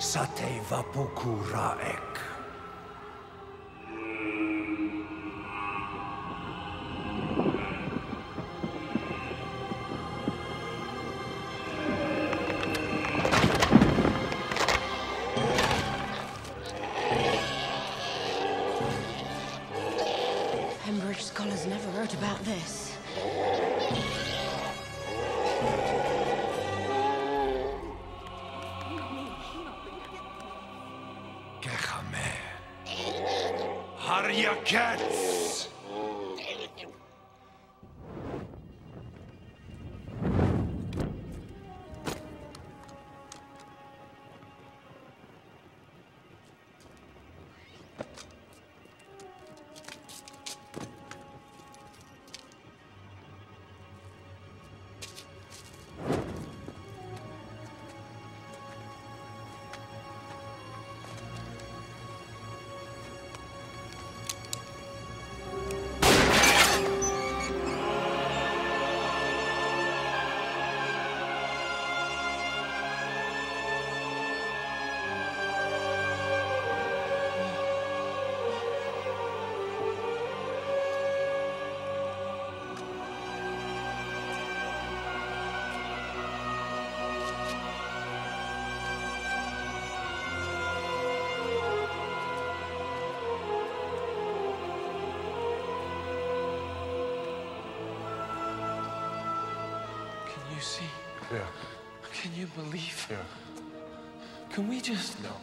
Sate Vapukuraek. Pembroke scholars never wrote about this. Cats! You see? Yeah. Can you believe? Yeah. Can we just... No.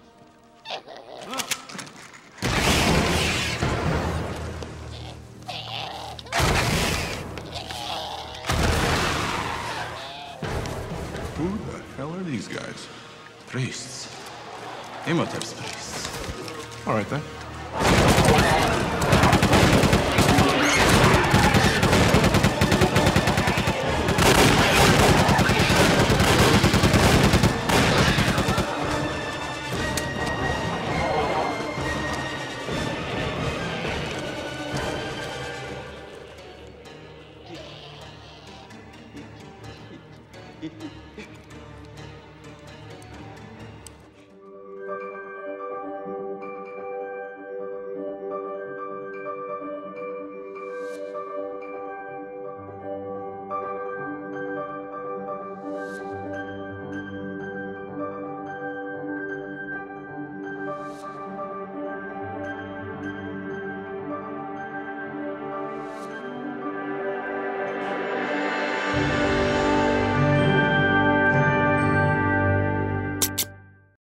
Who the hell are these guys? Priests. Imhotep's priests. All right, then. Thank you.